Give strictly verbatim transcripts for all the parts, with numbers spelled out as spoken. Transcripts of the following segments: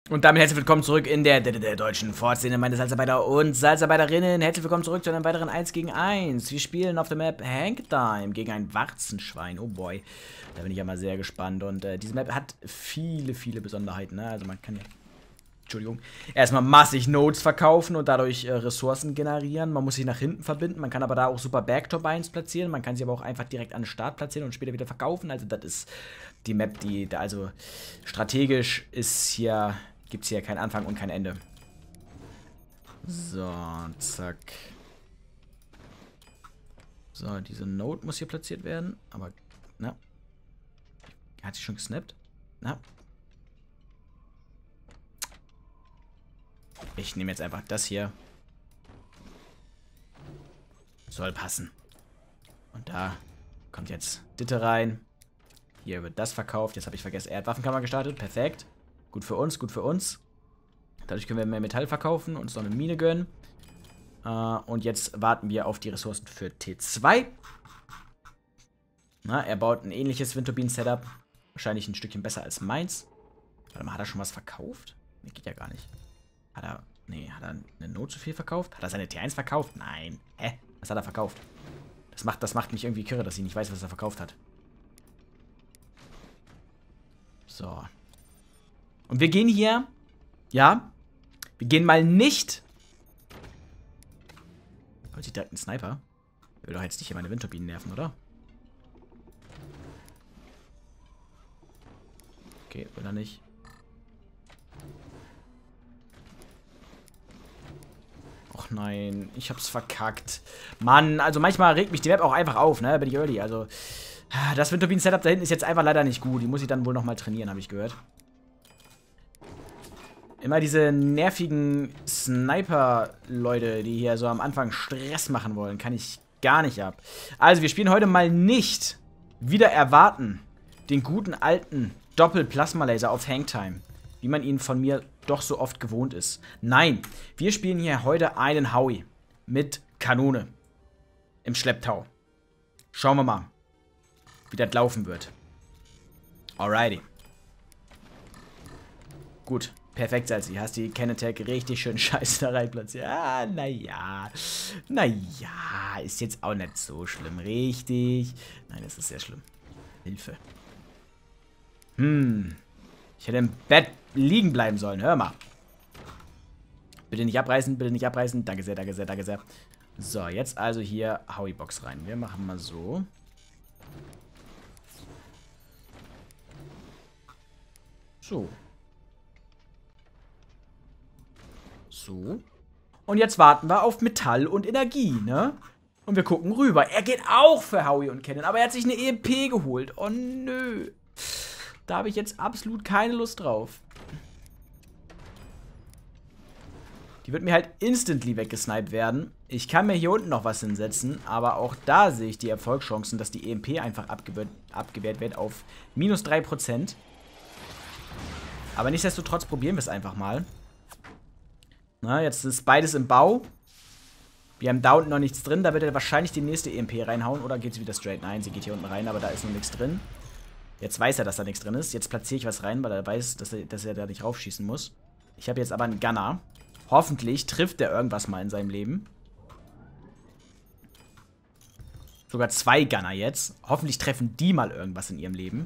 Und damit herzlich willkommen zurück in der, der, der deutschen Fortszene, meine Salzarbeiter und Salzarbeiterinnen. Herzlich willkommen zurück zu einem weiteren eins gegen eins. Wir spielen auf der Map Hangtime gegen ein Warzenschwein. Oh boy, da bin ich ja mal sehr gespannt. Und äh, diese Map hat viele, viele Besonderheiten. Ne? Also man kann ja, Entschuldigung, erstmal massig Nodes verkaufen und dadurch äh, Ressourcen generieren. Man muss sich nach hinten verbinden. Man kann aber da auch super Backturbines platzieren. Man kann sie aber auch einfach direkt an den Start platzieren und später wieder verkaufen. Also das ist die Map, die, da also strategisch ist hier... Gibt es hier keinen Anfang und kein Ende. So, zack. So, diese Node muss hier platziert werden. Aber, na. Hat sie schon gesnappt? Na. Ich nehme jetzt einfach das hier. Soll passen. Und da kommt jetzt Ditte rein. Hier wird das verkauft. Jetzt habe ich vergessen, Erdwaffenkammer gestartet. Perfekt. Gut für uns, gut für uns. Dadurch können wir mehr Metall verkaufen und uns noch eine Mine gönnen. Äh, und jetzt warten wir auf die Ressourcen für T zwei. Na, er baut ein ähnliches Windturbinen-Setup. Wahrscheinlich ein Stückchen besser als meins. Warte mal, hat er schon was verkauft? Nee, geht ja gar nicht. Hat er... Nee, hat er eine Not zu viel verkauft? Hat er seine T eins verkauft? Nein. Hä? Was hat er verkauft? Das macht, das macht mich irgendwie kirre, dass ich nicht weiß, was er verkauft hat. So. Und wir gehen hier, ja, wir gehen mal nicht. Wollte ich direkt einen Sniper? Ich will doch jetzt nicht hier meine Windturbinen nerven, oder? Okay, will er nicht. Och nein, ich hab's verkackt. Mann, also manchmal regt mich die Map auch einfach auf, ne? Bin ich early, also. Das Windturbinen-Setup da hinten ist jetzt einfach leider nicht gut. Die muss ich dann wohl nochmal trainieren, habe ich gehört. Immer diese nervigen Sniper-Leute, die hier so am Anfang Stress machen wollen, kann ich gar nicht ab. Also, wir spielen heute mal nicht, wieder erwarten, den guten alten Doppel-Plasma-Laser auf Hangtime, wie man ihn von mir doch so oft gewohnt ist. Nein, wir spielen hier heute einen Howie mit Kanone im Schlepptau. Schauen wir mal, wie das laufen wird. Alrighty. Gut. Perfekt, Salzi. Hast die Ken-Attack richtig schön scheiße da rein platziert. Ah, naja. Naja, ist jetzt auch nicht so schlimm. Richtig. Nein, es ist sehr schlimm. Hilfe. Hm. Ich hätte im Bett liegen bleiben sollen. Hör mal. Bitte nicht abreißen, bitte nicht abreißen. Danke sehr, danke sehr, danke sehr. So, jetzt also hier Howie-Box rein. Wir machen mal so. So. So. Und jetzt warten wir auf Metall und Energie, ne? Und wir gucken rüber. Er geht auch für Howie und Cannon, aber er hat sich eine E M P geholt. Oh, nö. Da habe ich jetzt absolut keine Lust drauf. Die wird mir halt instantly weggesniped werden. Ich kann mir hier unten noch was hinsetzen, aber auch da sehe ich die Erfolgschancen, dass die E M P einfach abgewehrt, abgewehrt wird auf minus drei Prozent. Aber nichtsdestotrotz probieren wir es einfach mal. Na, jetzt ist beides im Bau. Wir haben da unten noch nichts drin. Da wird er wahrscheinlich die nächste E M P reinhauen. Oder geht sie wieder straight? Nein, sie geht hier unten rein, aber da ist noch nichts drin. Jetzt weiß er, dass da nichts drin ist. Jetzt platziere ich was rein, weil er weiß, dass er, dass er da nicht raufschießen muss. Ich habe jetzt aber einen Gunner. Hoffentlich trifft er irgendwas mal in seinem Leben. Sogar zwei Gunner jetzt. Hoffentlich treffen die mal irgendwas in ihrem Leben.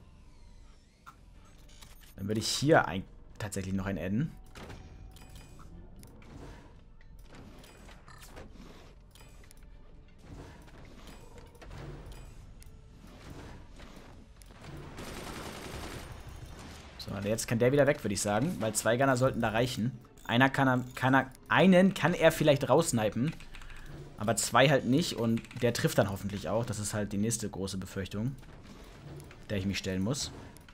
Dann würde ich hier ein, tatsächlich noch einen adden. So, jetzt kann der wieder weg, würde ich sagen. Weil zwei Gunner sollten da reichen. Einer kann er, kann er, einen kann er vielleicht raussnipen. Aber zwei halt nicht. Und der trifft dann hoffentlich auch. Das ist halt die nächste große Befürchtung, der ich mich stellen muss.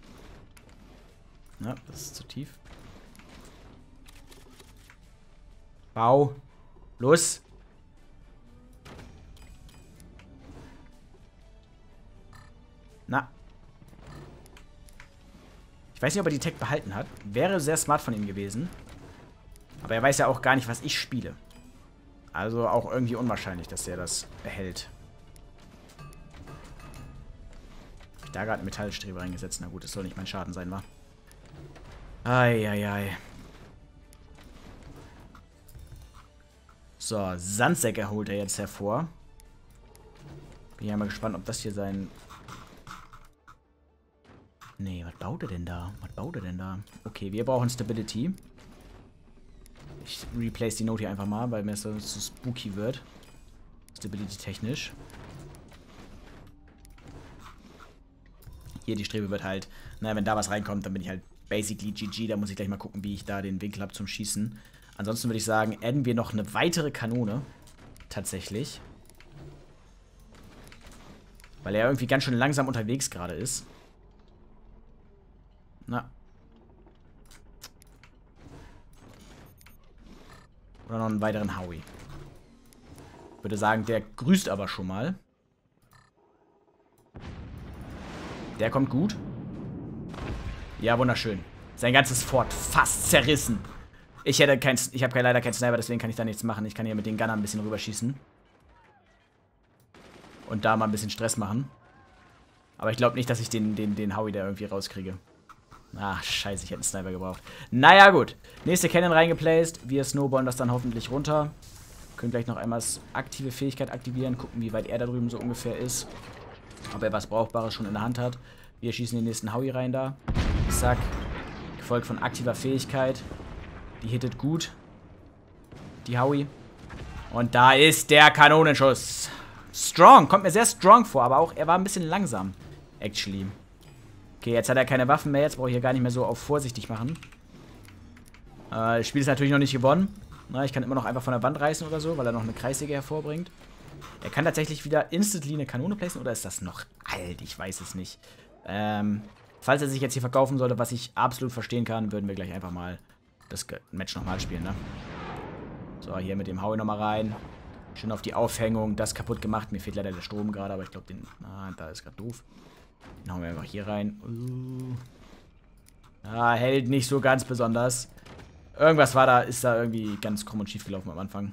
Ja, das ist zu tief. Bau. Los. Na. Ich weiß nicht, ob er die Tech behalten hat. Wäre sehr smart von ihm gewesen. Aber er weiß ja auch gar nicht, was ich spiele. Also auch irgendwie unwahrscheinlich, dass er das behält. Hab ich da gerade einen Metallstrebe reingesetzt? Na gut, das soll nicht mein Schaden sein, wa? Eieiei. So, Sandsäcke holt er jetzt hervor. Bin ja mal gespannt, ob das hier sein... Nee, was baut er denn da? Was baut er denn da? Okay, wir brauchen Stability. Ich replace die Note hier einfach mal, weil mir so zu spooky wird. Stability technisch. Hier die Strebe wird halt... Naja, wenn da was reinkommt, dann bin ich halt basically G G. Da muss ich gleich mal gucken, wie ich da den Winkel habe zum Schießen. Ansonsten würde ich sagen, adden wir noch eine weitere Kanone. Tatsächlich. Weil er irgendwie ganz schön langsam unterwegs gerade ist. Na. Oder noch einen weiteren Howie. Ich würde sagen, der grüßt aber schon mal. Der kommt gut. Ja, wunderschön. Sein ganzes Fort fast zerrissen. Ich hätte kein, ich habe leider keinen Sniper, deswegen kann ich da nichts machen. Ich kann hier mit den Gunner ein bisschen rüberschießen. Und da mal ein bisschen Stress machen. Aber ich glaube nicht, dass ich den, den, den Howie da irgendwie rauskriege. Ach, scheiße, ich hätte einen Sniper gebraucht. Naja, gut. Nächste Cannon reingeplaced. Wir snowballen das dann hoffentlich runter. Können gleich noch einmal aktive Fähigkeit aktivieren. Gucken, wie weit er da drüben so ungefähr ist. Ob er was Brauchbares schon in der Hand hat. Wir schießen den nächsten Howie rein da. Zack. Gefolgt von aktiver Fähigkeit. Die hittet gut. Die Howie. Und da ist der Kanonenschuss. Strong. Kommt mir sehr strong vor, aber auch er war ein bisschen langsam. Actually. Okay, jetzt hat er keine Waffen mehr. Jetzt brauche ich hier gar nicht mehr so auf vorsichtig machen. Äh, das Spiel ist natürlich noch nicht gewonnen. Na, ich kann immer noch einfach von der Wand reißen oder so, weil er noch eine Kreissäge hervorbringt. Er kann tatsächlich wieder instantly eine Kanone placen, oder ist das noch alt? Ich weiß es nicht. Ähm, falls er sich jetzt hier verkaufen sollte, was ich absolut verstehen kann, würden wir gleich einfach mal das Match nochmal spielen, ne? So, hier mit dem Howie nochmal rein. Schön auf die Aufhängung, das kaputt gemacht. Mir fehlt leider der Strom gerade, aber ich glaube, den... Ah, da ist gerade doof. Den hauen wir einfach hier rein. Uh. Ah, hält nicht so ganz besonders. Irgendwas war da, ist da irgendwie ganz krumm und schief gelaufen am Anfang.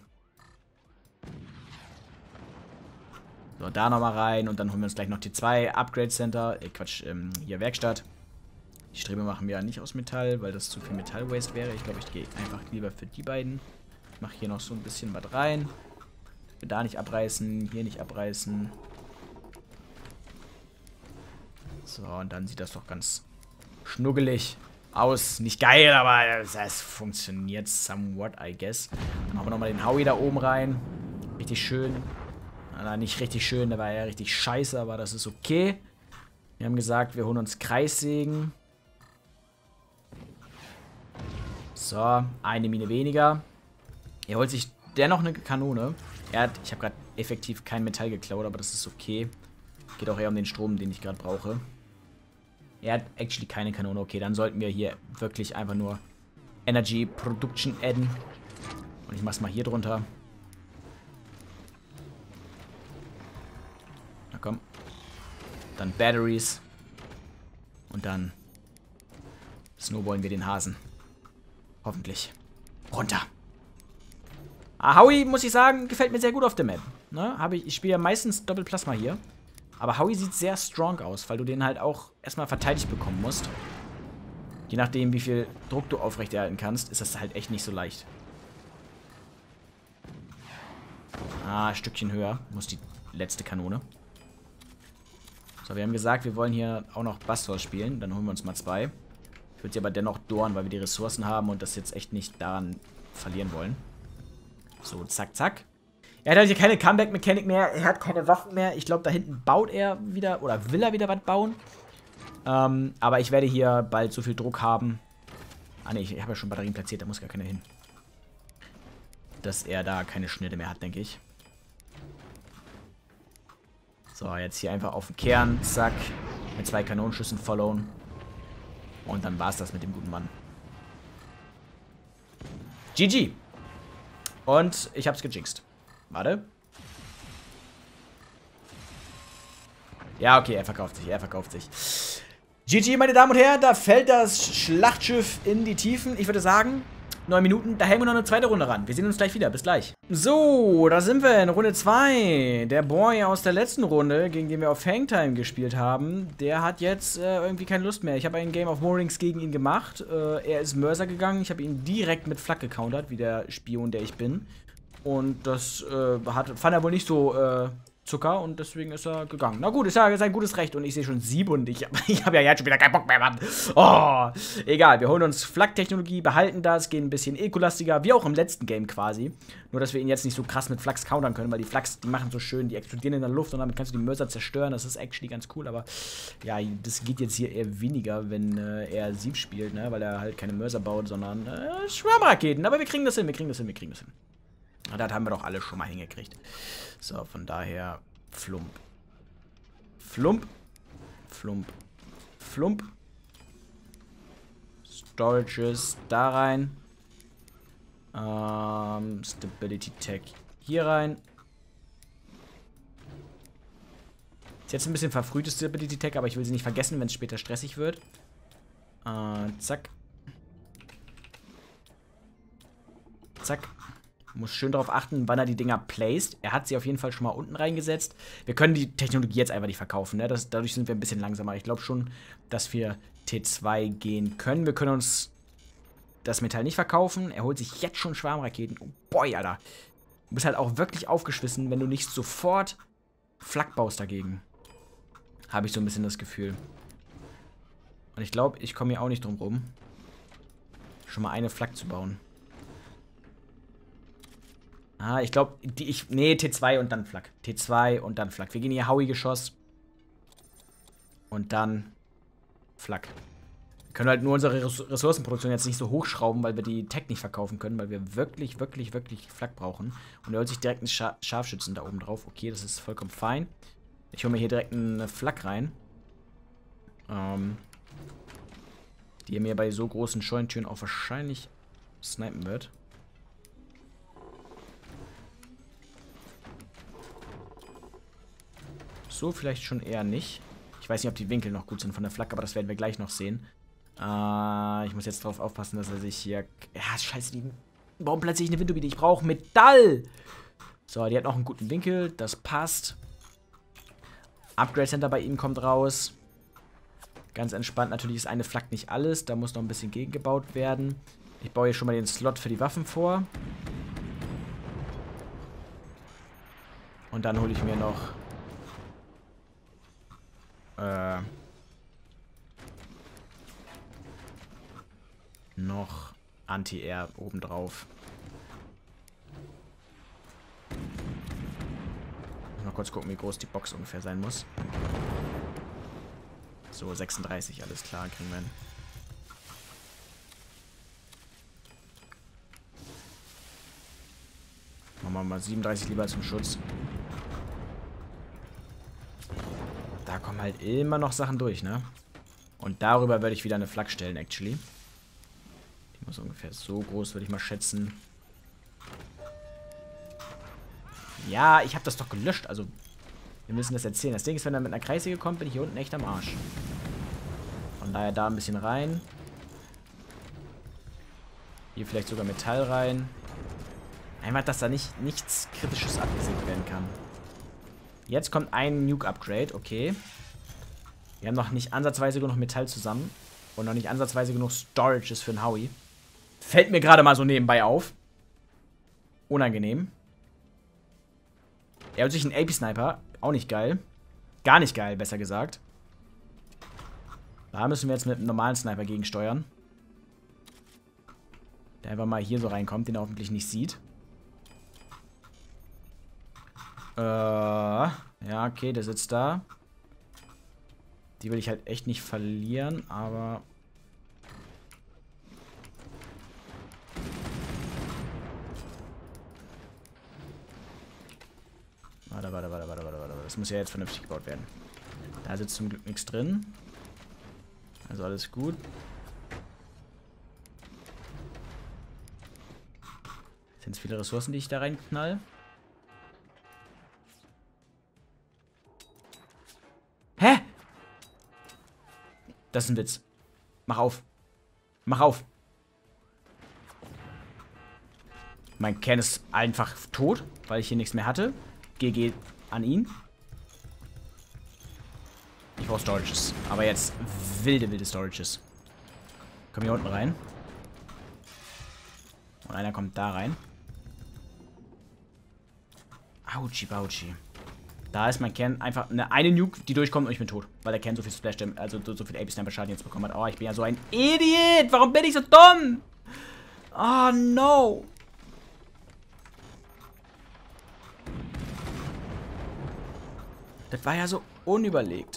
So, da nochmal rein und dann holen wir uns gleich noch T zwei Upgrade Center. Äh, Quatsch, ähm, hier Werkstatt. Die Strebe machen wir ja nicht aus Metall, weil das zu viel Metall-Waste wäre. Ich glaube, ich gehe einfach lieber für die beiden. Ich mache hier noch so ein bisschen was rein. Wir da nicht abreißen, hier nicht abreißen. So, und dann sieht das doch ganz schnuggelig aus. Nicht geil, aber es funktioniert somewhat, I guess. Dann machen wir nochmal den Howie da oben rein. Richtig schön. Na, nicht richtig schön, der war ja richtig scheiße, aber das ist okay. Wir haben gesagt, wir holen uns Kreissägen. So, eine Mine weniger. Er holt sich dennoch eine Kanone. Er hat, ich habe gerade effektiv kein Metall geklaut, aber das ist okay. Geht auch eher um den Strom, den ich gerade brauche. Er hat actually keine Kanone. Okay, dann sollten wir hier wirklich einfach nur Energy Production adden. Und ich mach's mal hier drunter. Na komm. Dann Batteries. Und dann snowballen wir den Hasen. Hoffentlich. Runter. Ah, Howie, muss ich sagen, gefällt mir sehr gut auf der Map. Ne? Hab ich ich spiele ja meistens Doppelplasma hier. Aber Howie sieht sehr strong aus, weil du den halt auch erstmal verteidigt bekommen musst. Je nachdem, wie viel Druck du aufrechterhalten kannst, ist das halt echt nicht so leicht. Ah, ein Stückchen höher muss die letzte Kanone. So, wir haben gesagt, wir wollen hier auch noch Bastos spielen. Dann holen wir uns mal zwei. Ich würde sie aber dennoch doren, weil wir die Ressourcen haben und das jetzt echt nicht daran verlieren wollen. So, zack, zack. Er hat halt hier keine Comeback-Mechanik mehr. Er hat keine Waffen mehr. Ich glaube, da hinten baut er wieder oder will er wieder was bauen. Ähm, aber ich werde hier bald so viel Druck haben. Ah, ne, ich habe ja schon Batterien platziert. Da muss gar keiner hin. Dass er da keine Schnitte mehr hat, denke ich. So, jetzt hier einfach auf den Kern. Zack. Mit zwei Kanonenschüssen followen. Und dann war es das mit dem guten Mann. G G. Und ich hab's gejinxt. Warte. Ja, okay, er verkauft sich, er verkauft sich. G G, meine Damen und Herren, da fällt das Schlachtschiff in die Tiefen. Ich würde sagen, neun Minuten, da hängen wir noch eine zweite Runde ran. Wir sehen uns gleich wieder. Bis gleich. So, da sind wir in Runde zwei. Der Boy aus der letzten Runde, gegen den wir auf Hangtime gespielt haben, der hat jetzt äh, irgendwie keine Lust mehr. Ich habe ein Game of Moorings gegen ihn gemacht. Äh, er ist Mörser gegangen. Ich habe ihn direkt mit Flak gecountert, wie der Spion, der ich bin. Und das äh, hat, fand er wohl nicht so äh, Zucker und deswegen ist er gegangen. Na gut, ist ja sein gutes Recht und ich sehe schon sieben und ich, ich habe ja jetzt schon wieder keinen Bock mehr, Mann. Oh, egal, wir holen uns Flak-Technologie, behalten das, gehen ein bisschen ekolastiger, wie auch im letzten Game quasi. Nur, dass wir ihn jetzt nicht so krass mit Flaks countern können, weil die Flaks, die machen so schön, die explodieren in der Luft und damit kannst du die Mörser zerstören. Das ist actually ganz cool, aber ja, das geht jetzt hier eher weniger, wenn äh, er Sieb spielt, ne, weil er halt keine Mörser baut, sondern äh, Schwarmraketen. Aber wir kriegen das hin, wir kriegen das hin, wir kriegen das hin. Das haben wir doch alle schon mal hingekriegt. So, von daher Flump. Flump. Flump. Flump. Storages da rein. Ähm, Stability Tech hier rein. Ist jetzt ein bisschen verfrühtes Stability Tech, aber ich will sie nicht vergessen, wenn es später stressig wird. Äh, zack. Zack. Muss schön darauf achten, wann er die Dinger placed. Er hat sie auf jeden Fall schon mal unten reingesetzt. Wir können die Technologie jetzt einfach nicht verkaufen, ne? Das, dadurch sind wir ein bisschen langsamer. Ich glaube schon, dass wir T zwei gehen können. Wir können uns das Metall nicht verkaufen. Er holt sich jetzt schon Schwarmraketen. Oh boy, Alter. Du bist halt auch wirklich aufgeschmissen, wenn du nicht sofort Flak baust dagegen. Habe ich so ein bisschen das Gefühl. Und ich glaube, ich komme hier auch nicht drum rum, schon mal eine Flak zu bauen. Ah, ich glaube, die ich. Nee, T zwei und dann Flak. T zwei und dann Flak. Wir gehen hier Howie-Geschoss. Und dann Flak. Wir können halt nur unsere Ressourcenproduktion jetzt nicht so hochschrauben, weil wir die Tech nicht verkaufen können, weil wir wirklich, wirklich, wirklich Flak brauchen. Und er holt sich direkt einen Scha Scharfschützen da oben drauf. Okay, das ist vollkommen fein. Ich hole mir hier direkt eine Flak rein. Ähm. Die er mir bei so großen Scheunentüren auch wahrscheinlich snipen wird. So, vielleicht schon eher nicht. Ich weiß nicht, ob die Winkel noch gut sind von der Flak, aber das werden wir gleich noch sehen. Äh, ich muss jetzt darauf aufpassen, dass er sich hier... Ja, scheiße, die... Warum platziere ich eine Windturbine? Ich brauche Metall! So, die hat noch einen guten Winkel. Das passt. Upgrade Center bei ihm kommt raus. Ganz entspannt. Natürlich ist eine Flak nicht alles. Da muss noch ein bisschen gegengebaut werden. Ich baue hier schon mal den Slot für die Waffen vor. Und dann hole ich mir noch... Äh, noch Anti-Air obendrauf. Mal kurz gucken, wie groß die Box ungefähr sein muss. So, sechsunddreißig, alles klar, kriegen wir hin. Machen wir mal siebenunddreißig lieber zum Schutz. Da kommen halt immer noch Sachen durch, ne? Und darüber würde ich wieder eine Flak stellen, actually. Die muss ungefähr so groß, würde ich mal schätzen. Ja, ich habe das doch gelöscht, also... Wir müssen das erzählen. Das Ding ist, wenn er mit einer Kreissäge kommt, bin ich hier unten echt am Arsch. Von daher da ein bisschen rein. Hier vielleicht sogar Metall rein. Einfach, dass da nicht nichts Kritisches abgesägt werden kann. Jetzt kommt ein Nuke-Upgrade, okay. Wir haben noch nicht ansatzweise genug Metall zusammen. Und noch nicht ansatzweise genug Storages für einen Howie. Fällt mir gerade mal so nebenbei auf. Unangenehm. Er hat sich einen A P-Sniper. Auch nicht geil. Gar nicht geil, besser gesagt. Da müssen wir jetzt mit einem normalen Sniper gegensteuern. Der einfach mal hier so reinkommt, den er hoffentlich nicht sieht. Äh, ja, okay, der sitzt da. Die will ich halt echt nicht verlieren, aber... Warte, warte, warte, warte, warte, warte. Das muss ja jetzt vernünftig gebaut werden. Da sitzt zum Glück nichts drin. Also alles gut. Sind es viele Ressourcen, die ich da reinknall? Hä? Das ist ein Witz. Mach auf. Mach auf. Mein Kern ist einfach tot, weil ich hier nichts mehr hatte. G G an ihn. Ich brauche Storages. Aber jetzt wilde, wilde Storages. Komm hier unten rein. Und einer kommt da rein. Autschi, Bautschi. Da ist mein Kern einfach eine, eine Nuke, die durchkommt und ich bin tot. Weil der Kern so viel Splash, also so, so viel A P-Sniper-Schaden jetzt bekommen hat. Oh, ich bin ja so ein Idiot. Warum bin ich so dumm? Oh, no. Das war ja so unüberlegt.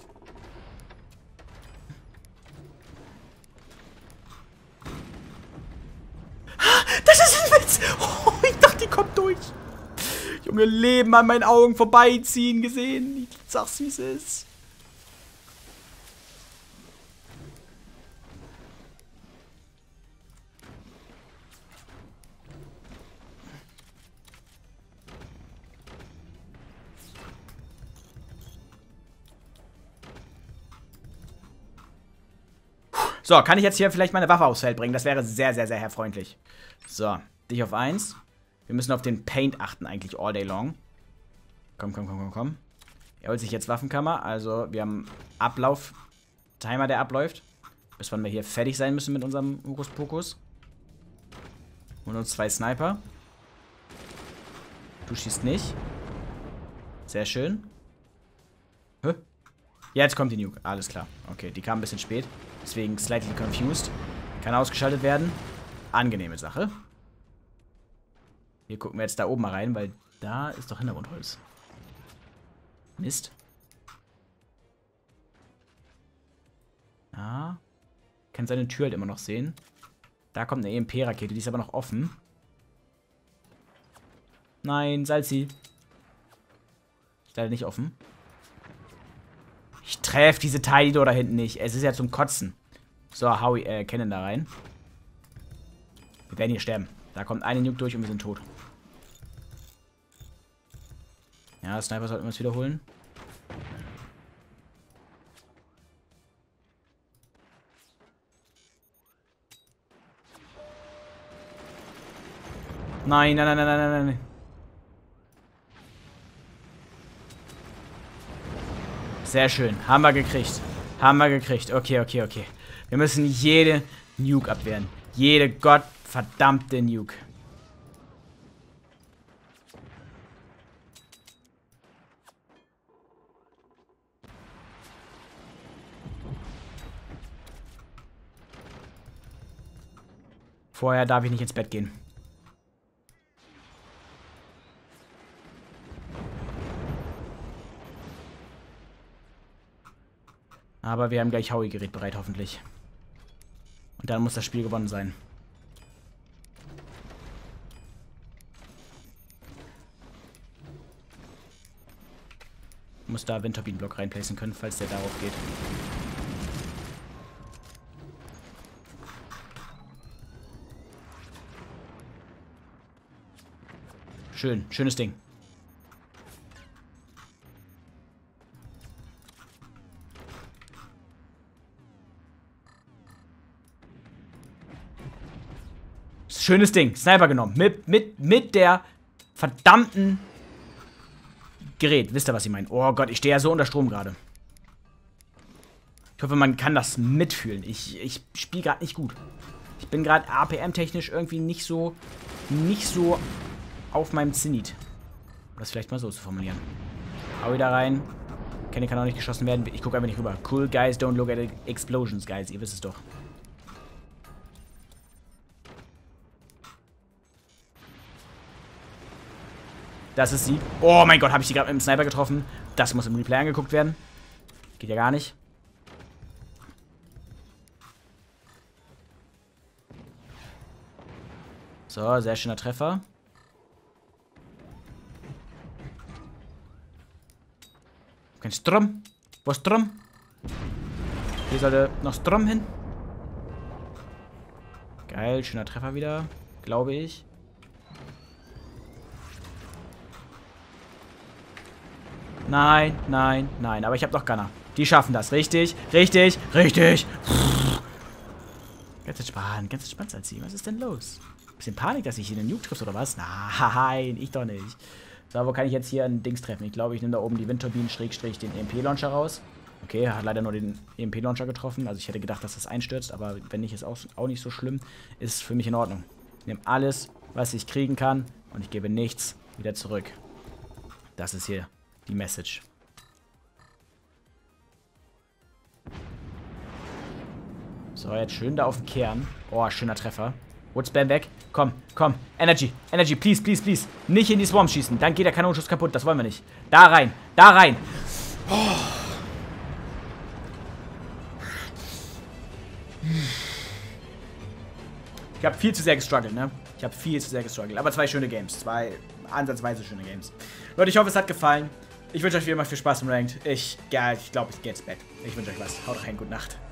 Das ist ein Witz. Oh, ich dachte, die kommt durch. Junge, Leben an meinen Augen vorbeiziehen gesehen. Ich sag's, wie es ist. So, kann ich jetzt hier vielleicht meine Waffe aufs Feld bringen? Das wäre sehr, sehr, sehr herfreundlich. So, dich auf eins. Wir müssen auf den Paint achten eigentlich all day long. Komm, komm, komm, komm, komm. Er holt sich jetzt Waffenkammer. Also, wir haben Ablauf. Timer, der abläuft. Bis wann wir hier fertig sein müssen mit unserem Hokuspokus. Und uns zwei Sniper. Du schießt nicht. Sehr schön. Hä? Jetzt kommt die Nuke. Alles klar. Okay, die kam ein bisschen spät. Deswegen slightly confused. Kann ausgeschaltet werden. Angenehme Sache. Hier gucken wir jetzt da oben mal rein, weil da ist doch Hintergrundholz. Mist. Ja. Kann seine Tür halt immer noch sehen. Da kommt eine E M P-Rakete, die ist aber noch offen. Nein, Salzi. Ist leider nicht offen. Ich treffe diese Tide da hinten nicht. Es ist ja zum Kotzen. So, Howie, äh, Cannon da rein. Wir werden hier sterben. Da kommt eine Nuke durch und wir sind tot. Ja, Sniper sollten wir uns wiederholen. Nein, nein, nein, nein, nein, nein, nein. Sehr schön. Haben wir gekriegt. Haben wir gekriegt. Okay, okay, okay. Wir müssen jede Nuke abwehren. Jede gottverdammte Nuke. Vorher darf ich nicht ins Bett gehen. Aber wir haben gleich Howie-Gerät bereit, hoffentlich. Und dann muss das Spiel gewonnen sein. Ich muss da Windturbinen-Block reinplacen können, falls der darauf geht. Schön, schönes Ding. Schönes Ding. Sniper genommen. Mit, mit, mit der verdammten Gerät. Wisst ihr, was ich meine? Oh Gott, ich stehe ja so unter Strom gerade. Ich hoffe, man kann das mitfühlen. Ich, ich spiele gerade nicht gut. Ich bin gerade A P M-technisch irgendwie nicht so, nicht so auf meinem Zenit. Um das vielleicht mal so zu formulieren. Hau wieder rein. Kenny kann auch nicht geschossen werden. Ich gucke einfach nicht rüber. Cool guys don't look at explosions, guys. Ihr wisst es doch. Das ist sie. Oh mein Gott, habe ich die gerade mit dem Sniper getroffen. Das muss im Replay angeguckt werden. Geht ja gar nicht. So, sehr schöner Treffer. Kein Strom. Wo ist Strom? Hier sollte noch Strom hin. Geil, schöner Treffer wieder. Glaube ich. Nein, nein, nein. Aber ich habe noch Gunner. Die schaffen das. Richtig, richtig, richtig. Ganz entspannt, ganz entspannt, Salzi. Was ist denn los? Bisschen Panik, dass ich hier einen Nuke trifft, oder was? Nein, ich doch nicht. So, wo kann ich jetzt hier ein Dings treffen? Ich glaube, ich nehme da oben die Windturbinen Schrägstrich den E M P-Launcher raus. Okay, hat leider nur den E M P-Launcher getroffen. Also ich hätte gedacht, dass das einstürzt, aber wenn nicht, ist auch, auch nicht so schlimm. Ist für mich in Ordnung. Ich nehme alles, was ich kriegen kann und ich gebe nichts wieder zurück. Das ist hier die Message. So, jetzt schön da auf den Kern. Oh, schöner Treffer. Woodspam weg. Komm, komm. Energy, Energy, please, please, please. Nicht in die Swarm schießen. Dann geht der Kanonenschuss kaputt. Das wollen wir nicht. Da rein, da rein. Oh. Ich habe viel zu sehr gestruggelt, ne? Ich habe viel zu sehr gestruggelt. Aber zwei schöne Games. Zwei ansatzweise schöne Games. Leute, ich hoffe, es hat gefallen. Ich wünsche euch wie immer viel Spaß im Ranked. Ich, ja, ich glaube, ich gehe ins Bett. Ich wünsche euch was. Haut rein, gute Nacht.